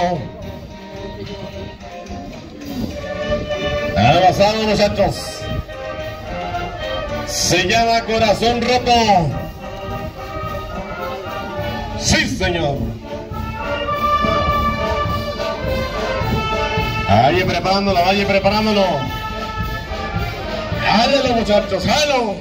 Avanzamos, muchachos. Se llama Corazón Roto. Sí, señor. Vaya preparándolo, vaya preparándolo. Jálalo, muchachos, jálalo.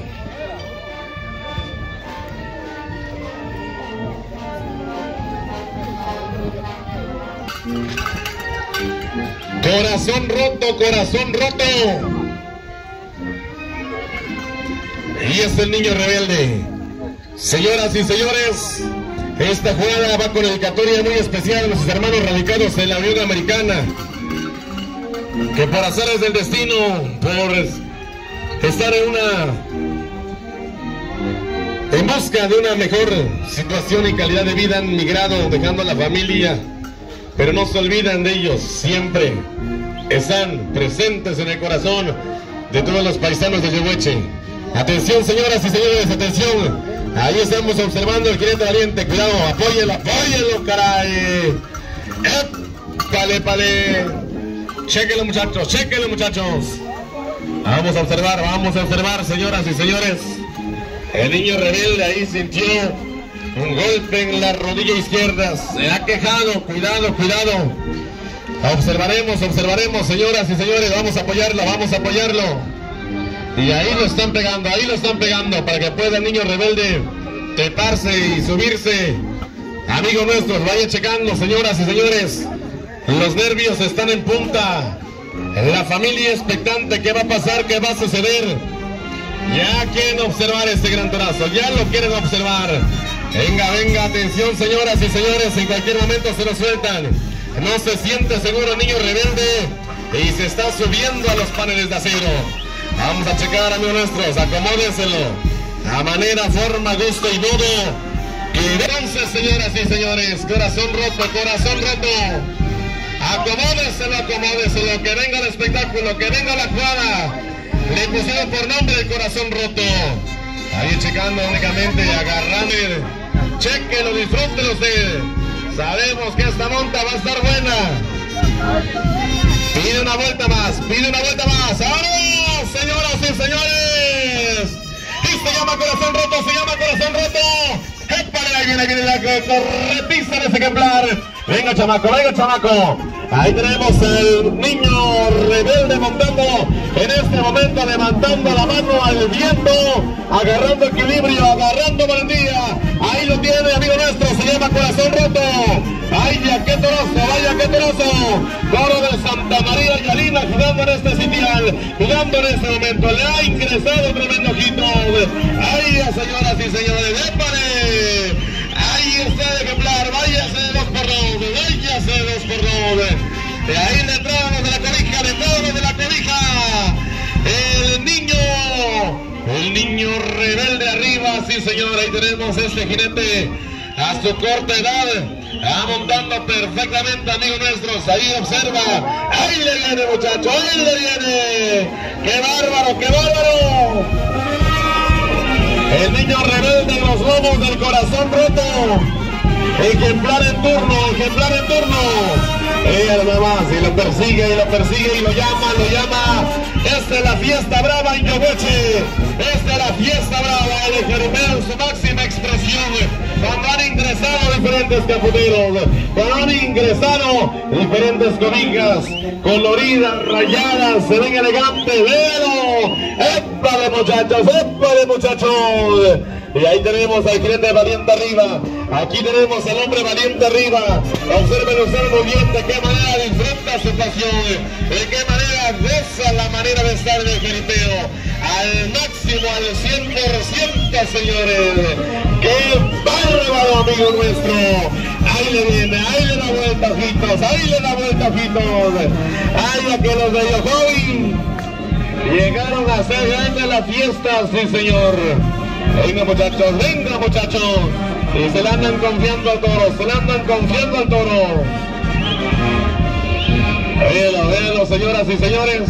Corazón roto, corazón roto. Y es el niño rebelde. Señoras y señores, esta jugada va con dedicatoria muy especial a nuestros hermanos radicados en la Unión Americana, que por azares del destino, por estar en busca de una mejor situación y calidad de vida, han migrado dejando a la familia, pero no se olvidan de ellos, siempre están presentes en el corazón de todos los paisanos de Yehueche. Atención, señoras y señores, atención. Ahí estamos observando el jinete valiente. Cuidado, apóyelo, apóyelo, caray. Épale, pale. Chéquenlo, muchachos, chéquenlo, muchachos. Vamos a observar, señoras y señores. El niño rebelde ahí sintió un golpe en la rodilla izquierda. Se ha quejado, cuidado, cuidado. Observaremos, señoras y señores. Vamos a apoyarlo. Y ahí lo están pegando para que pueda el niño rebelde treparse y subirse. Amigos nuestros, vayan checando, señoras y señores. Los nervios están en punta. La familia expectante, ¿qué va a pasar? ¿Qué va a suceder? Ya quieren observar este gran torazo, ya lo quieren observar. Venga, atención, señoras y señores, en cualquier momento se lo sueltan. No se siente seguro el niño rebelde y se está subiendo a los paneles de acero. Vamos a checar, amigos nuestros, acomódenselo. A manera, forma, gusto y modo. Entonces, señoras y señores, corazón roto. Acomódenselo, que venga el espectáculo, que venga la jugada. Le pusieron por nombre el corazón roto. Ahí checando únicamente, agarrando. Chequenlo, disfrútenlo usted. Sabemos que esta monta va a estar buena. Pide una vuelta más. ¡Ahora, señoras y señores! Y se llama Corazón Roto. ¡Épale! Ahí viene la corretiza de ese ejemplar. Venga, chamaco. Ahí tenemos el niño rebelde montando, en este momento levantando la mano al viento, agarrando equilibrio, agarrando valentía. Ahí lo tiene, amigo nuestro, se llama Corazón Roto. ¡Vaya qué toroso! Coro de Santa María Yalina jugando en este sitial, jugando en este momento. Le ha ingresado tremendo ojito. ¡Ay, señoras y señores! ¡Épale! Ahí está el ejemplar, váyase de 2 por 2. De ahí le entramos de la cobija. El niño rebelde arriba, sí señor. Ahí tenemos este jinete a su corta edad, montando perfectamente, amigos nuestros. Ahí observa, ahí le viene, muchacho, ahí le viene. ¡Qué bárbaro! El niño rebelde en los lomos del Corazón Roto. Ejemplar en turno. Ella nada más, y lo persigue, y lo llama. Esta es la fiesta brava en Yehueche. Esta es la fiesta brava de Jeremeo en su máxima expresión. Cuando han ingresado diferentes caputeros, cuando han ingresado diferentes cobijas coloridas, rayadas, se ven elegantes, véalo. ¡Épale, muchachos! Y ahí tenemos al jinete valiente arriba. Aquí tenemos al hombre valiente arriba. Observen ustedes muy bien de qué manera disfruta su pasión, de qué manera goza la manera de estar en el jeripeo. Al máximo, al 100%, señores. ¡Qué bárbaro, amigo nuestro! Ahí le viene, ahí le da vuelta, ojitos. ¡Ay, a que los de Yojovi llegaron a hacer grande la fiesta, sí, señor! Venga, muchachos. Y se le andan confiando al toro, Véalo, señoras y señores.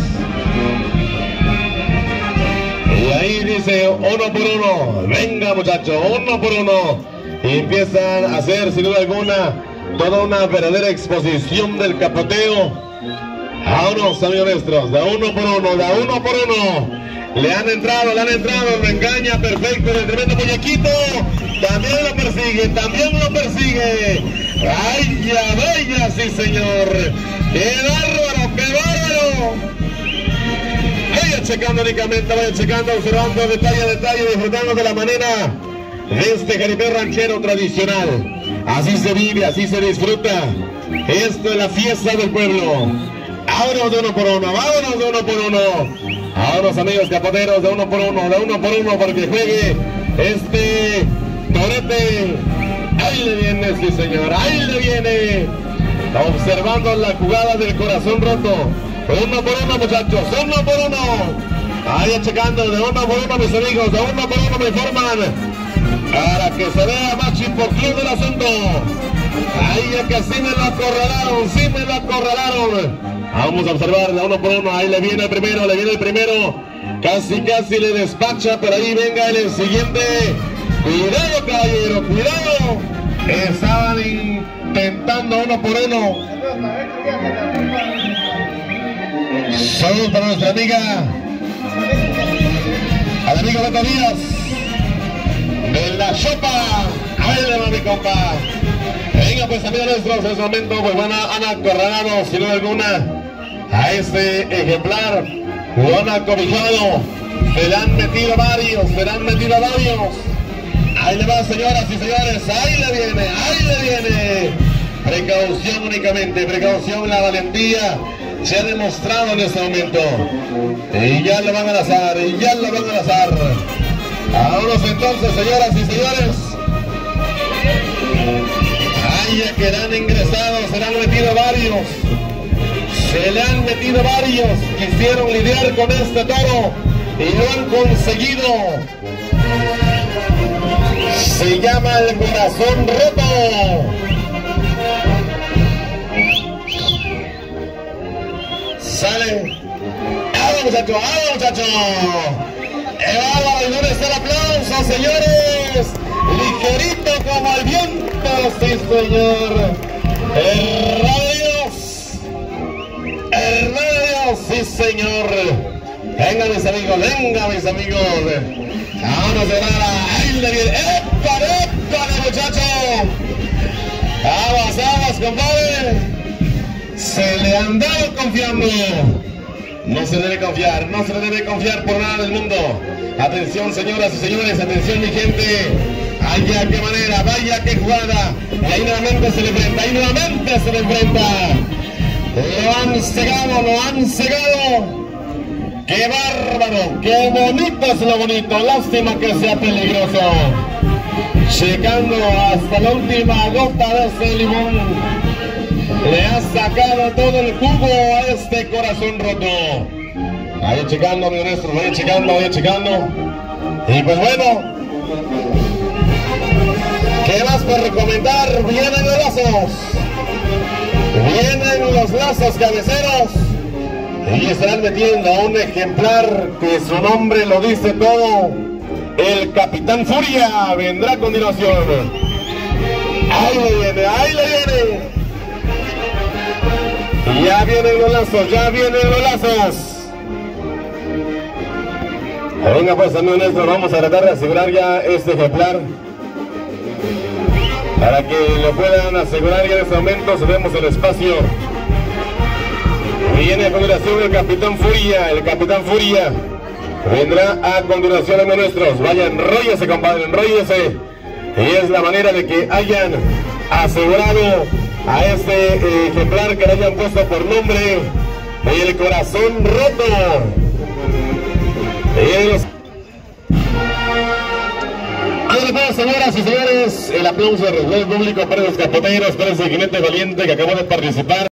Y ahí dice 1 por 1. Venga, muchachos, 1 por 1. Y empiezan a hacer, sin duda alguna, toda una verdadera exposición del capoteo. Vámonos, amigos nuestros, de uno por uno, de uno por uno. Le han entrado, lo engaña, perfecto, el tremendo muñequito. También lo persigue. Vaya, vaya, sí señor. ¡Qué bárbaro, qué bárbaro! Vaya checando únicamente, vaya checando, observando detalle a detalle, disfrutando de la manera de este jaripeo ranchero tradicional. Así se vive, así se disfruta. Esto es la fiesta del pueblo. Vámonos de uno por uno, vámonos de uno por uno. Vámonos, amigos capoteros, de uno por uno, porque juegue este torete. Ahí le viene, sí señor, ahí le viene. Observando la jugada del corazón roto. Uno por uno, muchachos, uno por uno. Ahí checando, de uno por uno, mis amigos, de uno por uno me informan. Para que se vea más chimpoclón del asunto. Ahí es que sí me lo acorralaron, Vamos a observar de uno por uno. Ahí le viene el primero, Casi le despacha, pero ahí venga el siguiente. Cuidado, caballero, cuidado. Estaban intentando uno por uno. Saludos para nuestra amiga, al amigo Beto Díaz de la Chopa. Ahí le va mi compa. Venga, pues amigos nuestros, en este momento pues han acorralado sin duda alguna a este ejemplar. Lo han acobijado. Se le han metido varios. Ahí le va, señoras y señores. Ahí le viene. Precaución únicamente, precaución, la valentía se ha demostrado en este momento. Y ya lo van a lanzar, Vámonos entonces, señoras y señores. Ahí ya quedan ingresados, se le han metido varios. Quisieron lidiar con este toro y lo han conseguido. Se llama el corazón roto. Sale. ¡Vamos, muchachos! ¿Y dónde está el aplauso, señores? Ligerito como el viento, sí, señor. Hermano Dios, sí, señor. Venga, mis amigos. Vámonos de nada. Ahí le viene. ¡Épale, muchacho! Vamos, compadre. Se le han dado confiando. No se le debe confiar por nada del mundo. Atención, señoras y señores, atención, mi gente. Vaya qué manera, vaya qué jugada. Y ahí nuevamente se le enfrenta. Lo han cegado. ¡Qué bárbaro! ¡Qué bonito es lo bonito! Lástima que sea peligroso. Llegando hasta la última gota de ese limón. Le ha sacado todo el jugo a este corazón roto. Vaya checando, amigos nuestros, vaya checando. Y pues bueno, ¿qué más por recomendar? Vienen los lazos cabeceros. Y estarán metiendo a un ejemplar que su nombre lo dice todo. El Capitán Furia vendrá a continuación. Ahí le viene. Ya vienen los lazos. Venga pues, amigos nuestros, vamos a tratar de asegurar ya este ejemplar. Para que lo puedan asegurar ya en este momento, cedemos el espacio. Viene a continuación el Capitán Furia. Vendrá a continuación, amigos nuestros. Vaya, enróllese, compadre, enróllese. Y es la manera de que hayan asegurado a este ejemplar que le hayan puesto por nombre el corazón roto. Señoras y señores, el aplauso del público para los capoteros, para ese jinete valiente que acabó de participar.